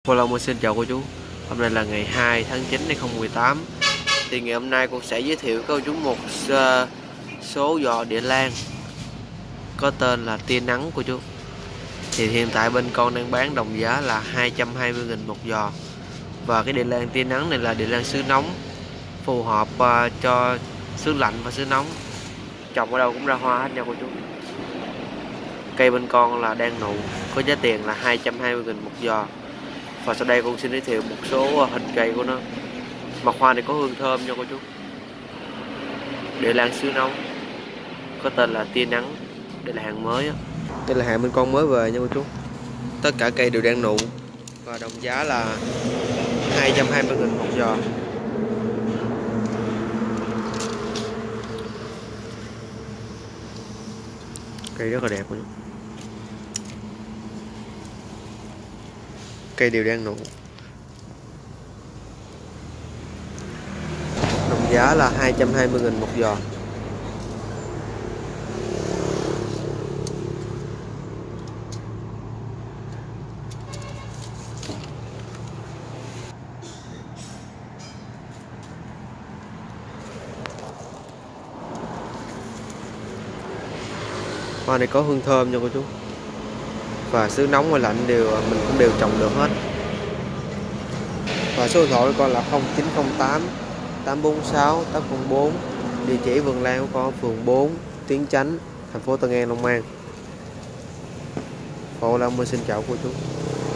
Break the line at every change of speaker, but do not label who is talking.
Hello, mình xin chào cô chú. Hôm nay là ngày 2 tháng 9 2018. Thì ngày hôm nay cô sẽ giới thiệu với cô chú một số giò địa lan có tên là tia nắng cô chú. Thì hiện tại bên con đang bán đồng giá là 220.000 một giò. Và cái địa lan tia nắng này là địa lan xứ nóng, phù hợp cho xứ lạnh và xứ nóng. Trồng ở đâu cũng ra hoa hết nha cô chú. Cây bên con là đang nụ, có giá tiền là 220.000 một giò. Và sau đây con xin giới thiệu một số hình cây của nó. Mặt hoa này có hương thơm nha cô chú. Địa lan xứ nóng, có tên là tia nắng. Đây là hàng mới á. Đây là hàng bên con mới về nha cô chú. Tất cả cây đều đang nụ và đồng giá là 220.000 một giò. Cây rất là đẹp cô chú. Cây đều đang nụ. Đồng giá là 220.000 một giò. Hoa này có hương thơm nha cô chú. Và xứ nóng và lạnh mình cũng đều trồng được hết. Và số điện thoại của con là 0908 846 804. Địa chỉ vườn lan của con phường 4, Tiến Chánh, thành phố Tân An, Long An. Mình xin chào cô chú.